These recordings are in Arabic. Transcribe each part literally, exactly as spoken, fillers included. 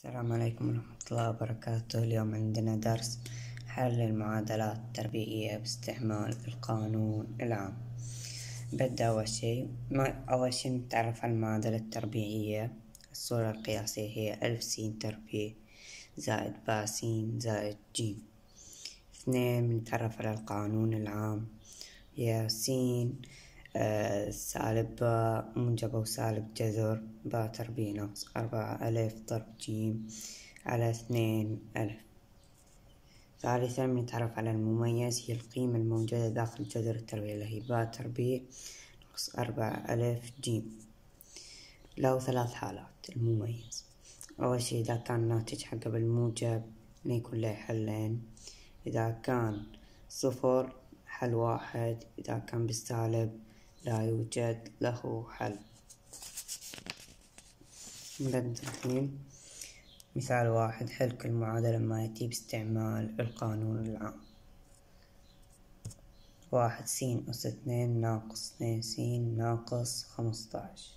السلام عليكم ورحمة الله وبركاته. اليوم عندنا درس حل المعادلات التربيعية باستعمال القانون العام. بدأ أول شيء ما أول شيء نتعرف على المعادلة التربيعية. الصورة القياسية هي ألف س تربيع زائد باء س زائد ج. اثنين بنتعرف على القانون العام، هي س آه سالب باء موجب أو سالب جذر باء تربيع ناقص أربعة ألف ضرب ج على اثنين ألف. ثالثا بنتعرف على المميز، هي القيمة الموجودة داخل جذر التربيع اللي هي باء تربيع ناقص أربعة ألف ج. له ثلاث حالات. المميز أول شيء إذا كان الناتج حقه بالموجب يكون له حلين، إذا كان صفر حل واحد، إذا كان بالسالب لا يوجد له حل. نبدأ الحين مثال واحد، حل كل معادلة ما يأتي باستعمال القانون العام. واحد س أس اثنين ناقص اثنين س ناقص خمسطاش.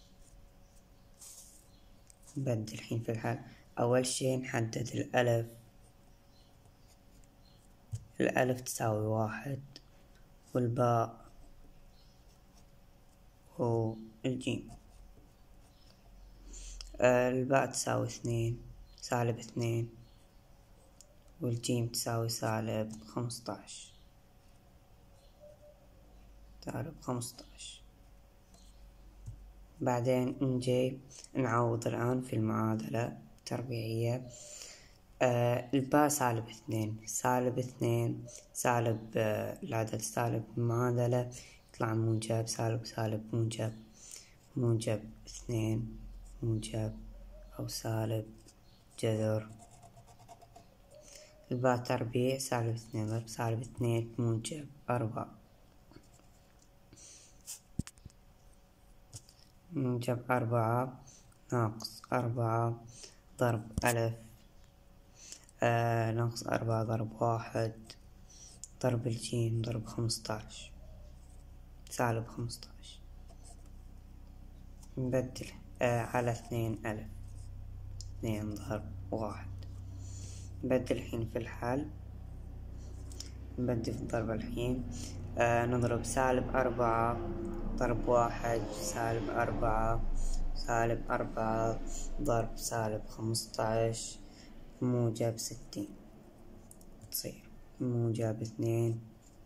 نبدأ الحين في الحل. أول شي نحدد الألف، الألف تساوي واحد والباء والجيم. الباء تساوي اثنين سالب اثنين والجيم تساوي سالب خمسطاش سالب خمسطاش. بعدين نجي نعوض الآن في المعادلة التربيعية. آه الباء سالب اثنين سالب اثنين سالب آه العدد سالب المعادلة يطلع موجب، سالب سالب موجب، موجب اثنين موجب أو سالب جذر. الباء تربيع سالب اثنين ضرب سالب اثنين موجب أربعة، موجب أربعة ناقص أربعة ضرب ألف آه ناقص أربعة ضرب واحد ضرب الجيم ضرب خمسطاش سالب خمسطاش. نبدل آه على اثنين ألف، اثنين ضرب واحد. نبدل الحين في الحل، نبدل في الضرب الحين. آه نضرب سالب أربعة ضرب واحد سالب أربعة سالب أربعة ضرب سالب خمسطاش موجب ستين، تصير موجب اثنين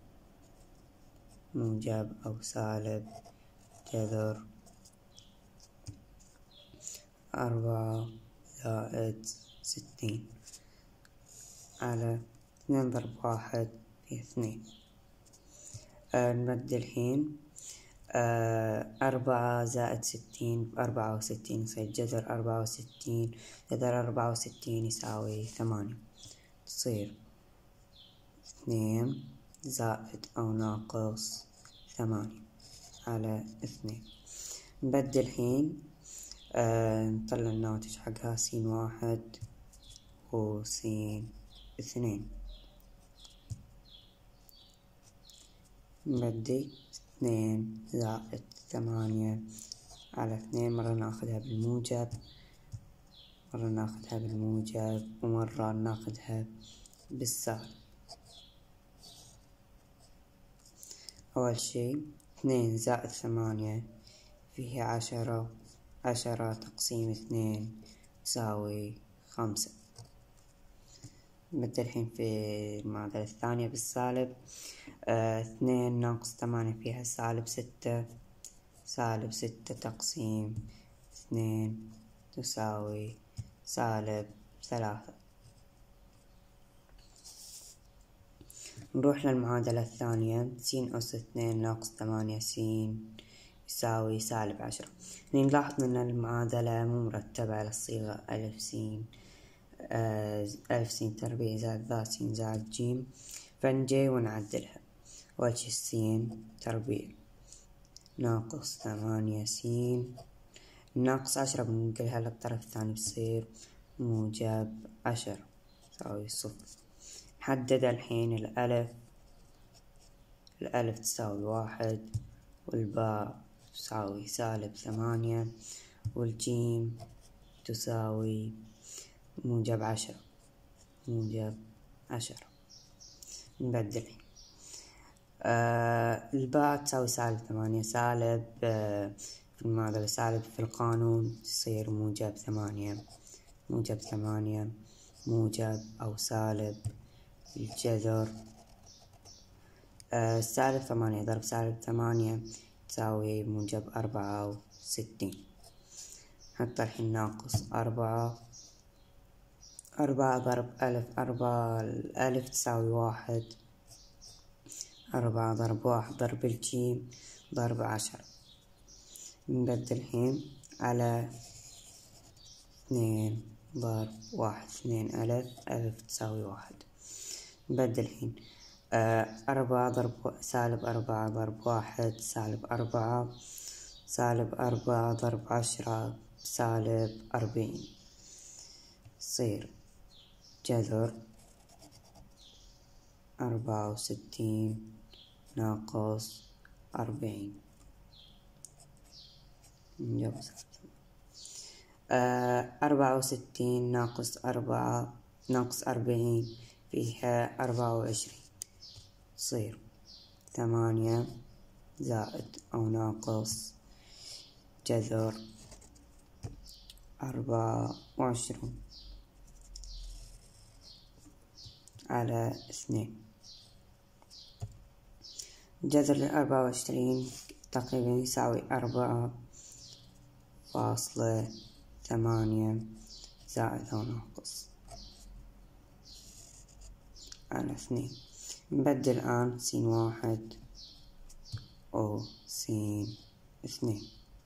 موجب أو سالب جذر أربعة زائد ستين على اثنين ضرب واحد في اثنين. آه نبدل الحين. آه أربعة زائد ستين بأربعة وستين يصير جذر أربعة وستين، جذر أربعة وستين يساوي ثمانية، تصير اثنين زائد أو ناقص ثمانية على اثنين. نبدل الحين. آه نطلع الناتج حقها س واحد وس اثنين. نبدي اثنين زائد ثمانية على اثنين، مرة ناخدها بالموجب مرة ناخدها بالموجب ومرة ناخدها بالسالب. أول شي اثنين زائد ثمانية فيه عشرة، عشرة تقسيم اثنين تساوي خمسة. نبدأ الحين في المعادلة الثانية بالسالب. آه اثنين ناقص ثمانية فيها سالب ستة، سالب ستة تقسيم اثنين تساوي سالب ثلاثة. نروح للمعادلة الثانية. س أس اثنين ناقص ثمانية س يساوي سالب عشرة. يعني نلاحظ أن المعادلة مو مرتبة على الصيغة ألف س آه ألف س تربيع زائد باء س زائد ج، فنجي ونعدلها. أول شي س تربيع ناقص ثمانية س ناقص عشرة بننقلها للطرف الثاني بصير موجب عشرة يساوي صفر. نحدد الحين الألف، الألف تساوي واحد والباء تساوي سالب ثمانية والجيم تساوي موجب عشرة موجب عشرة. نبدل آه الباء تساوي سالب ثمانية، سالب آه في المعادلة سالب في القانون تصير موجب ثمانية موجب ثمانية موجب أو سالب الجذر آه سالب ثمانية ضرب سالب ثمانية تساوي موجب أربعة وستين. نحط الحين ناقص أربعة، أربعة ضرب ألف، أربعة الألف تساوي واحد، أربعة ضرب واحد ضرب الجيم ضرب عشرة. نبدل الحين على اثنين ضرب واحد، اثنين ألف، ألف تساوي واحد. نبدل الحين آه أربعة ضرب سالب أربعة ضرب واحد سالب أربعة، سالب أربعة ضرب عشرة سالب أربعين، يصير جذر أربعة وستين ناقص أربعين. آه أربعة وستين ناقص أربعة ناقص أربعين فيها أربعة وعشرين، تصير ثمانية زائد أو ناقص جذر أربعة وعشرين على اثنين. جذر الأربعة وعشرين تقريبا يساوي أربعة فاصلة ثمانية زائد أو ناقص على اثنين. نبدل الآن سين واحد أو سين اثنين.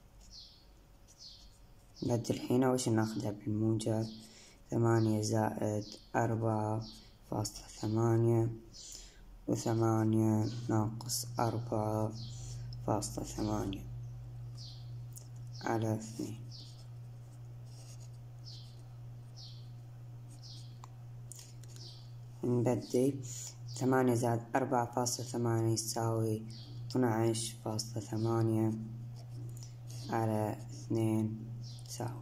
نبدل الحين أول شي ناخدها بالموجب، ثمانية زائد أربعة فاصلة ثمانية وثمانية ناقص أربعة فاصلة ثمانية على اثنين. نبدل ثمانية زائد أربعة فاصلة ثمانية يساوي اثناعش فاصلة ثمانية على اثنين تساوي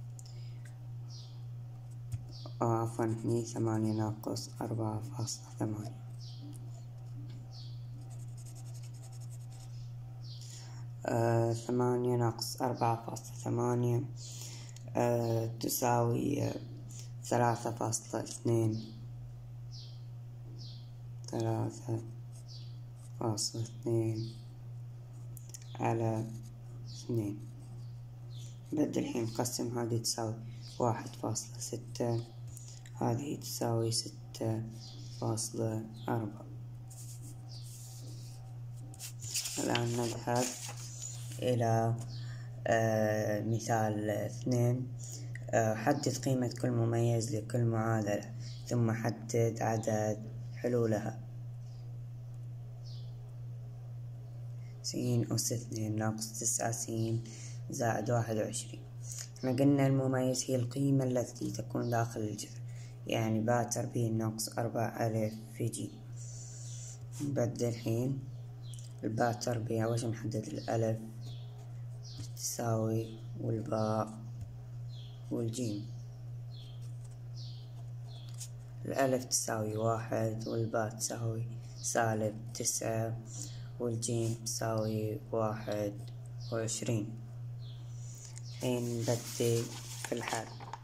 أو عفوا هني ثمانية ناقص أربعة فاصلة ثمانية. آه ثمانية ناقص أربعة فاصلة ثمانية آه تساوي آه ثلاثة فاصلة اثنين ثلاثة فاصلة اثنين على اثنين. نبدل الحين نقسم، هذه تساوي واحد فاصلة ستة، هذه تساوي ستة فاصلة أربعة. الآن نذهب إلى آه مثال اثنين. آه حدد قيمة كل مميز لكل معادلة ثم حدد عدد حلولها. س أس اثنين ناقص تسعة س زائد واحد وعشرين. احنا قلنا المميز هي القيمة التي تكون داخل الجذر، يعني باء تربيع ناقص أربعة ألف في ج. نبدل الحين الباء تربيع، أول شي نحدد الألف تساوي والباء والجيم. الألف تساوي واحد والباء تساوي سالب تسعة والجيم تساوي واحد وعشرين. الحين نبدل في الحل.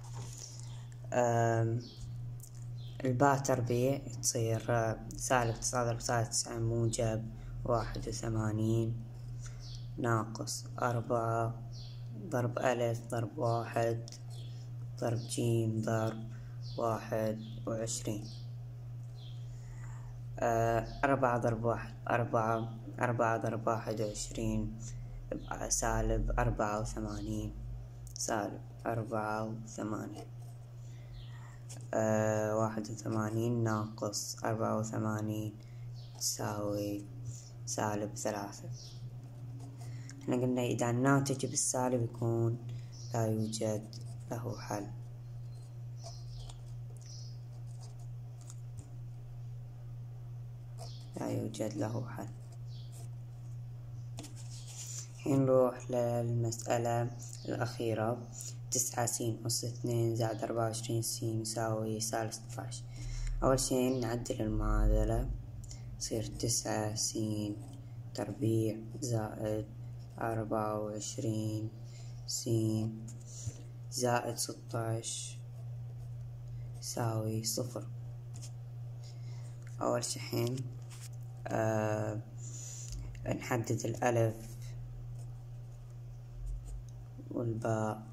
الباء تربيع تصير سالب تسعة ضرب سالب تسعة موجب واحد وثمانين ناقص أربعة ضرب ألف ضرب واحد ضرب جيم ضرب واحد وعشرين. أربعة ضرب واحد أربعة، أربعة ضرب واحد وعشرين سالب أربعة وثمانين سالب أربعة وثمانين. أه واحد وثمانين ناقص أربعة وثمانين تساوي سالب ثلاثة. احنا قلنا إذا الناتج بالسالب يكون لا يوجد له حل. لا يوجد له حل. الحين نروح للمسألة الأخيرة. تسعة س أس اثنين زائد أربعة وعشرين س يساوي سالب ستة عشر. أول شي نعدل المعادلة، تصير تسعة س تربيع زائد أربعة وعشرين س زائد ستة عشر يساوي صفر. أول شي حين آه نحدد الألف والباء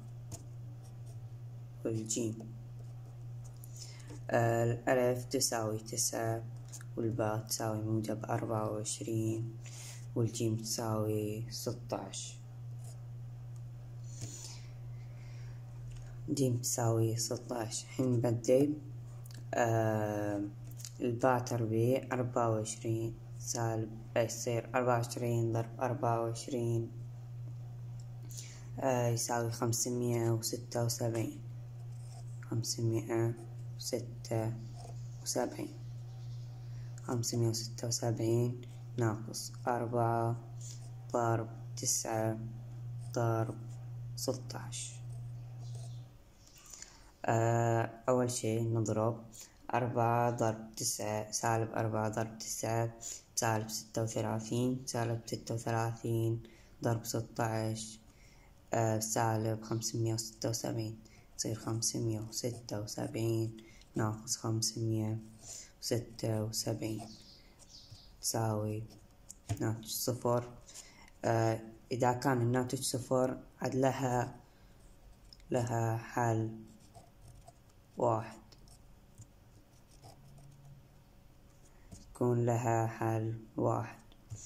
والجيم. آه الألف تساوي تسعة، والباء تساوي موجب أربعة وعشرين، والجيم تساوي ستة عشر. جيم تساوي ستة عشر. حين نبدل آه الباء تربيع أربعة وعشرين سالب يصير أربعة وعشرين ضرب أربعة وعشرين آه يساوي خمسمية وستة وسبعين. خمسمية وستة وسبعين خمسمية وستة وسبعين ناقص أربعة ضرب تسعة ضرب ستة عشر. آه أول شي نضرب أربعة ضرب تسعة سالب أربعة ضرب تسعة سالب ستة وثلاثين، سالب ستة وثلاثين ضرب ستة عشر آه سالب خمسمية وستة وسبعين، تصير خمسمية وستة وسبعين ناقص خمسمية وستة وسبعين تساوي ناتج صفر. آه إذا كان الناتج صفر عد لها لها حل واحد، يكون لها حل واحد.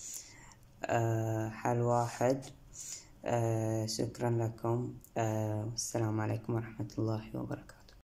آه حل واحد. آه شكرا لكم. آه والسلام عليكم ورحمة الله وبركاته.